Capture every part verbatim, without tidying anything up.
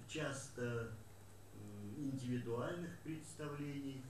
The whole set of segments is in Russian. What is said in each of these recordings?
часто индивидуальных представлений,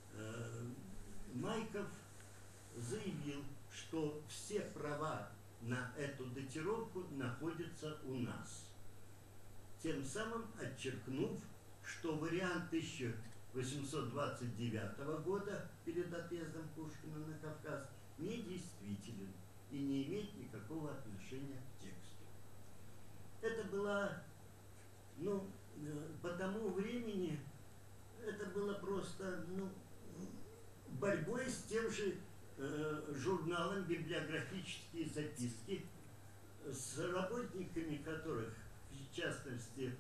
Майков заявил, что все права на эту датировку находятся у нас, тем самым отчеркнув, что вариант тысяча восемьсот двадцать девятого года перед отъездом Пушкина на Кавказ недействителен и не имеет никакого отношения к тексту. Это была, ну, по тому времени, это было просто, ну, борьбой с тем же э, журналом «Библиографические записки», с работниками которых, в частности,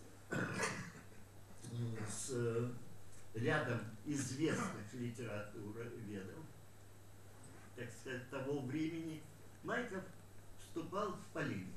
с рядом известных литературоведов, так сказать, того времени, Майков вступал в полемику.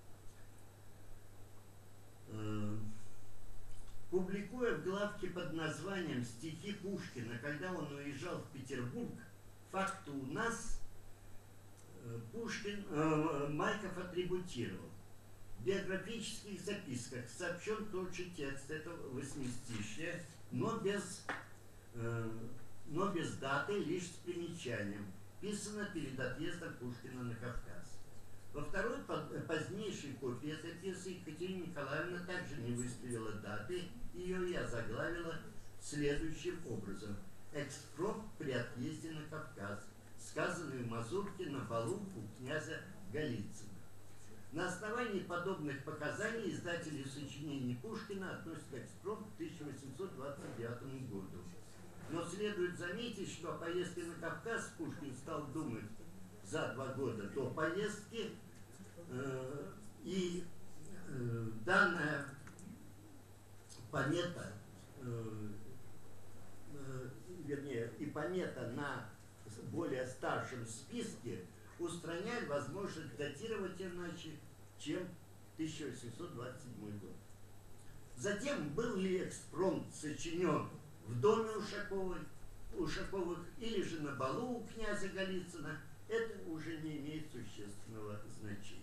Публикуя в главке под названием «Стихи Пушкина, когда он уезжал в Петербург, факты у нас», Пушкин, э, Майков атрибутировал. В биографических записках сообщен тот же текст этого восьмистишья, но без, э, но без даты, лишь с примечанием. Писано перед отъездом Пушкина на Кавказ. Во второй, позднейшей копии этой пьесы Екатерина Николаевна также не выставила даты, ее я заглавила следующим образом. «Экспромт при отъезде на Кавказ», сказанный в мазурке на балу у князя Голицына. На основании подобных показаний издатели сочинений Пушкина относят экспромт к тысяча восемьсот двадцать девятому году. Но следует заметить, что о поездке на Кавказ Пушкин стал думать за два года до поездки, э, и э, данная помета, э, э, вернее, и помета на более старшем списке устраняет возможность датировать иначе, чем тысяча восемьсот двадцать седьмой год. Затем, был ли экспромт сочинен в доме Ушаковой, Ушаковых или же на балу у князя Голицына, это уже не имеет существенного значения.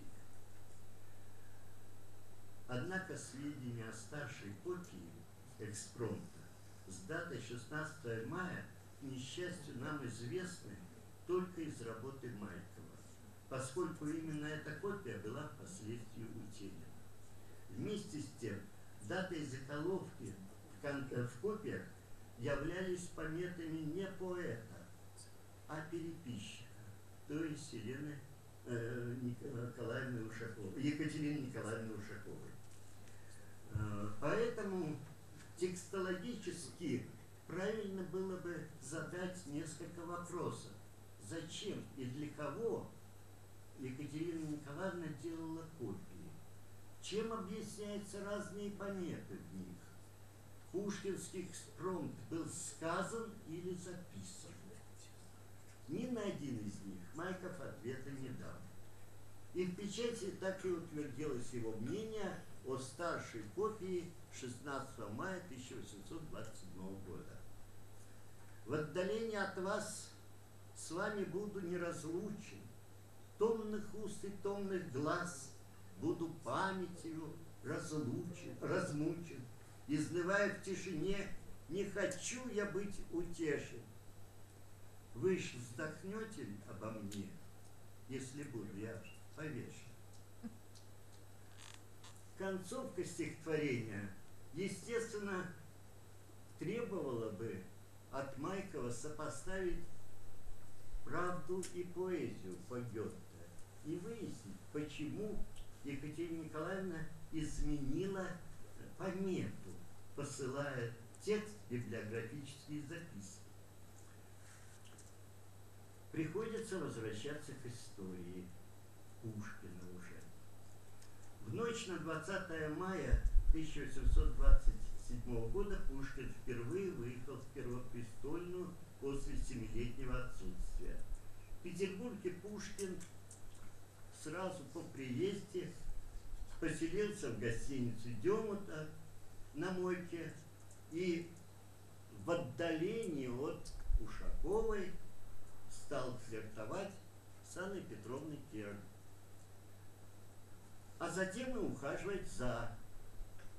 Однако сведения о старшей копии экспромта с датой шестнадцатого мая, к несчастью, нам известны только из работы Майкова, поскольку именно эта копия была впоследствии утеряна. Вместе с тем, даты и заколовки в, в копиях являлись пометами не поэта, а переписчика, то есть Елены э, Николаевны Ушаковой, Екатерины Николаевны Ушаковой. Э, поэтому текстологически правильно было бы задать несколько вопросов. Зачем и для кого Екатерина Николаевна делала копии? Чем объясняются разные пометы в них? Пушкинский экспромт был сказан или записан? Ни на один из них Майков ответа не дал. И в печати так и утвердилось его мнение о старшей копии шестнадцатого мая тысяча восемьсот двадцать седьмого года. В отдалении от вас с вами буду неразлучен, томных уст и томных глаз буду памятью разлучен, размучен, изливая в тишине, не хочу я быть утешен. Вы ж вздохнете обо мне, если буду я повешен. Концовка стихотворения, естественно, требовала бы от Майкова сопоставить правду и поэзию по Гёте и выяснить, почему Екатерина Николаевна изменила помету, посылая текст библиографические записки. Приходится возвращаться к истории Пушкина уже. В ночь на двадцатое мая тысяча восемьсот двадцать седьмого года Пушкин впервые выехал в Первопрестольную после семилетнего отсутствия. В Петербурге Пушкин сразу по приезде поселился в гостинице Демута на Мойке и в отдалении от Ушаковой стал флиртовать с Анной Петровной Керн, а затем и ухаживать за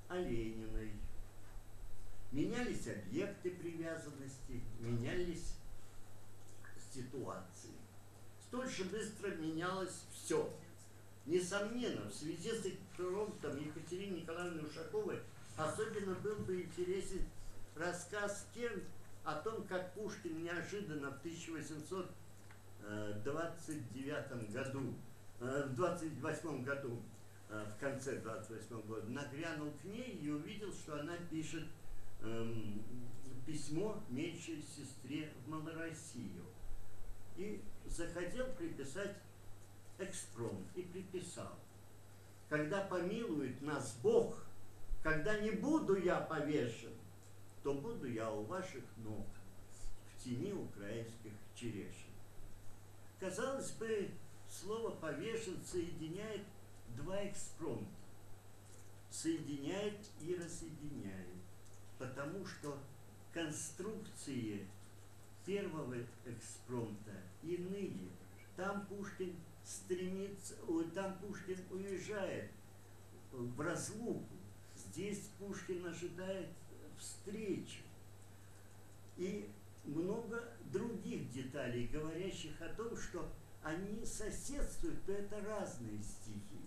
о Лениной. Менялись объекты привязанности, менялись ситуации. Столь же быстро менялось все. Несомненно, в связи с экспромтом Екатерины Николаевны Ушаковой особенно был бы интересен рассказ Стерн о том, как Пушкин неожиданно в тысяча восемьсот двадцать девятом году, в двадцать восьмом году, в конце двадцать восьмого года, нагрянул к ней и увидел, что она пишет эм, письмо меньшей сестре в Малороссию. И захотел приписать экспромт, и приписал: когда помилует нас Бог, когда не буду я повешен, то буду я у ваших ног в тени украинских черешен. Казалось бы, слово «повешен» соединяет два экспромта. Соединяет и разъединяет. Потому что конструкции первого экспромта иные. Там Пушкин стремится, там Пушкин уезжает в разлуку. Здесь Пушкин ожидает встречи. И много других деталей, говорящих о том, что они соседствуют, то это разные стихи.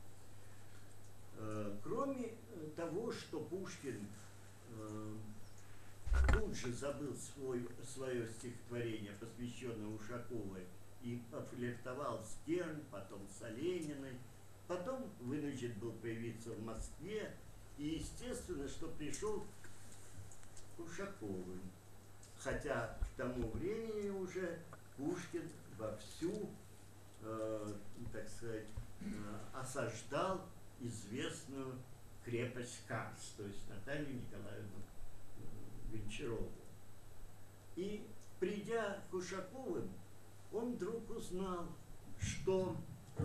Кроме того, что Пушкин тут же забыл свой, свое стихотворение, посвященное Ушаковой, и пофлиртовал с Стерн, потом с Олениной, потом вынужден был появиться в Москве, и естественно, что пришел к Ушаковым. Хотя к тому времени уже Пушкин вовсю, э, так сказать, э, осаждал известную крепость Карс, то есть Наталью Николаевну э, Гончарову. И придя к Ушаковым, он вдруг узнал, что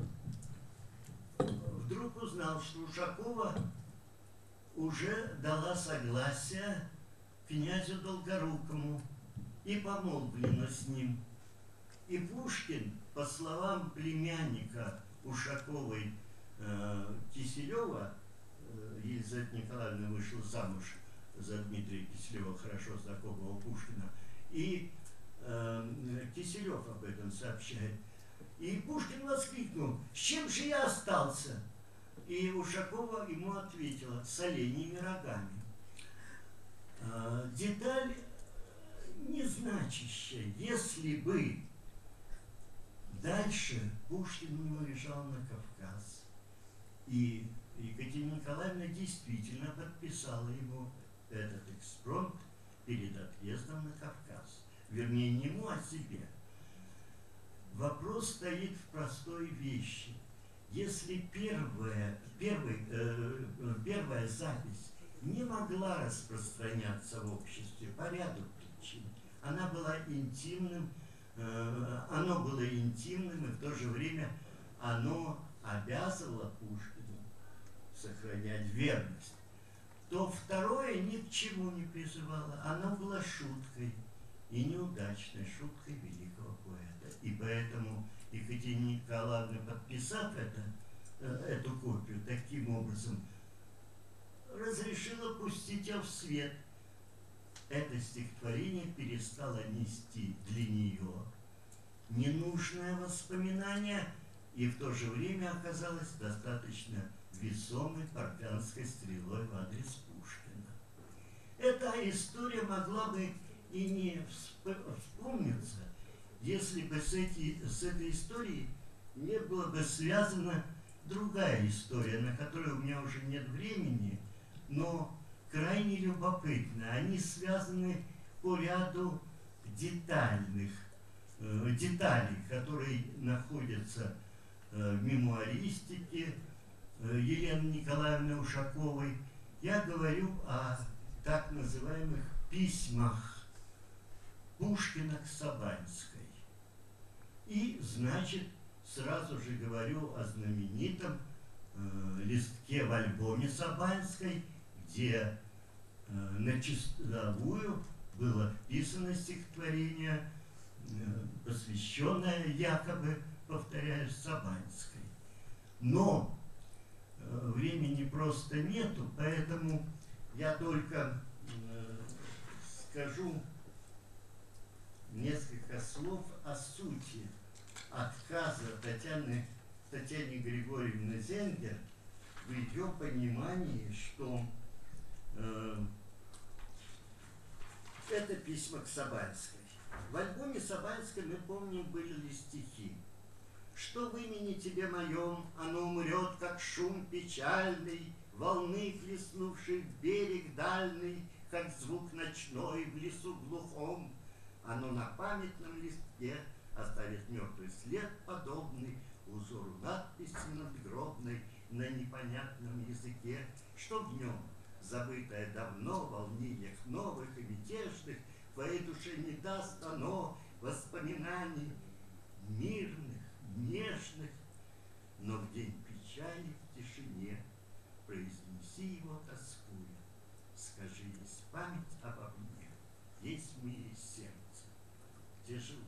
вдруг узнал, что Ушакова уже дала согласие князю Долгорукому и помолвлена с ним. И Пушкин, по словам племянника Ушаковой э, Киселева, э, Елизавета Николаевна вышла замуж за Дмитрия Киселева, хорошо знакомого Пушкина, и э, Киселев об этом сообщает. И Пушкин воскликнул: «С чем же я остался?» И Ушакова ему ответила: «С оленьими рогами». Деталь незначащая. Если бы дальше Пушкин не уезжал на Кавказ, и Екатерина Николаевна действительно подписала ему этот экспромт перед отъездом на Кавказ. Вернее, не ему, а себе. Вопрос стоит в простой вещи. Если первая, первый, э, первая запись не могла распространяться в обществе по ряду причин. Она была интимным, э, оно было интимным, и в то же время оно обязывало Пушкина сохранять верность. То второе ни к чему не призывало. Оно было шуткой, и неудачной шуткой великого поэта. И поэтому Екатерина Николаевна, подписав это, э, эту копию таким образом, разрешила пустить ее в свет. Это стихотворение перестало нести для нее ненужное воспоминание и в то же время оказалось достаточно весомой парфянской стрелой в адрес Пушкина. Эта история могла бы и не вспомниться, если бы с, эти, с этой историей не была бы связана другая история, на которую у меня уже нет времени, но крайне любопытно. Они связаны по ряду детальных э, деталей, которые находятся э, в мемуаристике э, Елены Николаевны Ушаковой. Я говорю о так называемых письмах Пушкина к Сабанской. И, значит, сразу же говорю о знаменитом э, листке в альбоме Сабанской, где э, на чистовую было вписано стихотворение, э, посвященное якобы, повторяю, Сабанской. Но э, э, времени просто нету, поэтому я только э, скажу несколько слов о сути отказа Татьяны, Татьяне Григорьевны Зенгер в ее понимании, что э, это письма к Сабанской. В альбоме Сабанской, мы помним, были стихи. Что в имени тебе моем, оно умрет, как шум печальный, волны, хлестнувшей в берег дальний, как звук ночной в лесу глухом. Оно на памятном листке оставит мертвый след, подобный узору надписи надгробной на непонятном языке, что в нем, забытое давно в волнениях новых и мятежных, твоей душе не даст оно воспоминаний мирных, нежных, но в день печали в тишине произнеси его тоскуя, скажи, есть память обо мне, есть в мире сердце, где живу.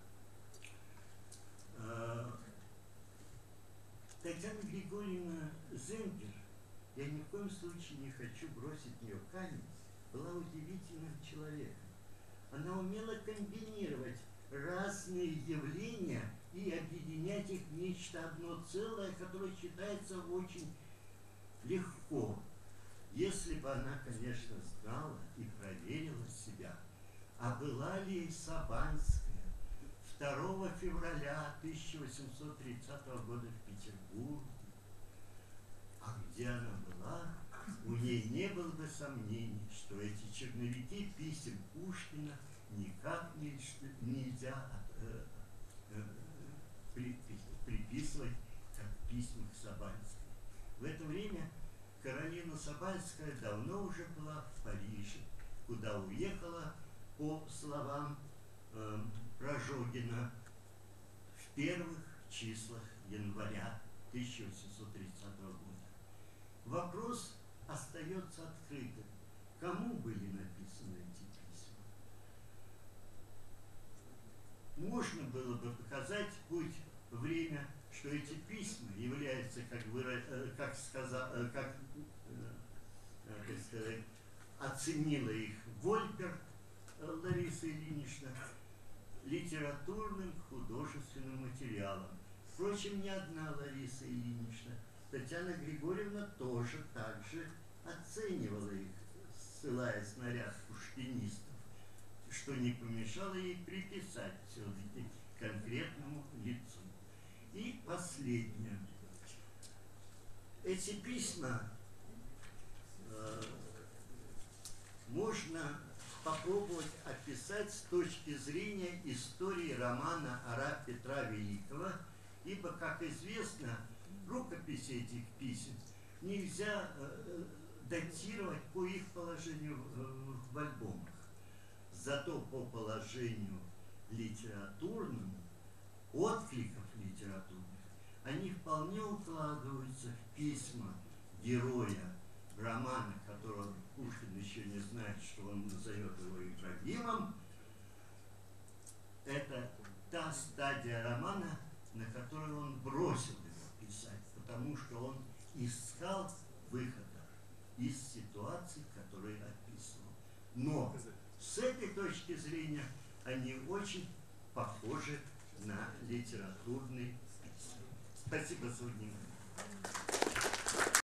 Татьяна Григорьевна Зенгер, я ни в коем случае не хочу бросить в нее камень, была удивительным человеком. Она умела комбинировать разные явления и объединять их в нечто одно целое, которое читается очень легко, если бы она, конечно, знала и проверила себя. А была ли Сабанская второго февраля тысяча восемьсот тридцатого года в Петербурге? А где она была, у ней не было бы сомнений, что эти черновики писем Пушкина никак не, нельзя э, э, при, приписывать как письма к Сабанской. В это время Каролина Сабанская давно уже была в Париже, куда уехала, по словам э, Прожогина, в первых числах января тысяча восемьсот тридцатого года. Вопрос остается открытым. Кому были написаны эти письма? Можно было бы показать хоть время, что эти письма являются, как, выра... как, сказа... как, как сказать, оценила их Вольпер Лариса Ильинична, литературным художественным материалом. Впрочем, не одна Лариса Ильинична, Татьяна Григорьевна тоже так же оценивала их, ссылаясь на ряд пушкинистов, что не помешало ей приписать все-таки конкретному лицу. И последнее. Эти письма э, можно попробовать описать с точки зрения истории романа «Ара Петра Великого», ибо, как известно, рукописи этих писем нельзя э, датировать по их положению в, в альбомах. Зато по положению литературному, откликов литературных, они вполне укладываются в письма героя романа, которого Пушкин еще не знает, что он назовет его Ибрагимом. Это та стадия романа, на которую он бросил его писать, потому что он искал выхода из ситуаций, которые описывал. Но с этой точки зрения они очень похожи на литературные письма. Спасибо за внимание.